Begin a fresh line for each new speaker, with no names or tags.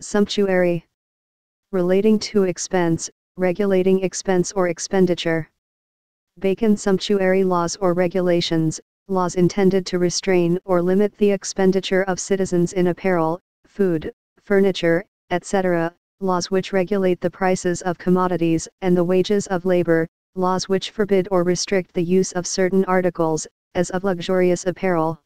Sumptuary. Relating to expense, regulating expense or expenditure. Bacon sumptuary laws or regulations, laws intended to restrain or limit the expenditure of citizens in apparel, food, furniture, etc., laws which regulate the prices of commodities and the wages of labor, laws which forbid or restrict the use of certain articles, as of luxurious apparel.